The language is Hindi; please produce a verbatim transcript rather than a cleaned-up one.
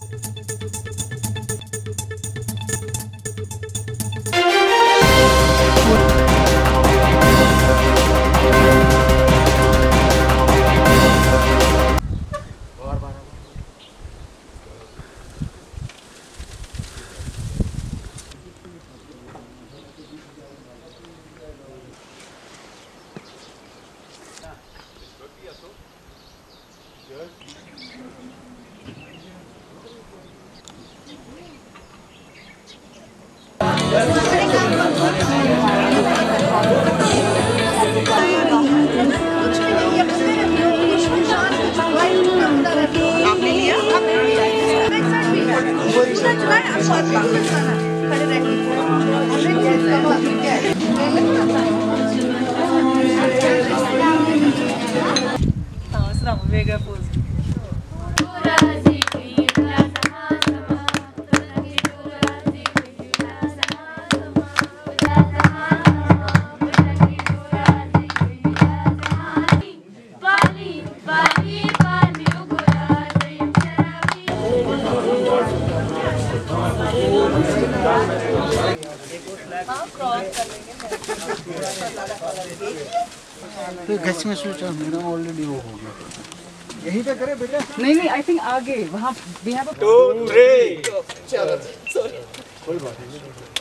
ऑलरेडी वो हो गया, यहीं पे करे बेटा। नहीं नहीं, आई थिंक आगे वहाँ भी है। टू थ्री, चलो सॉरी, कोई बात नहीं।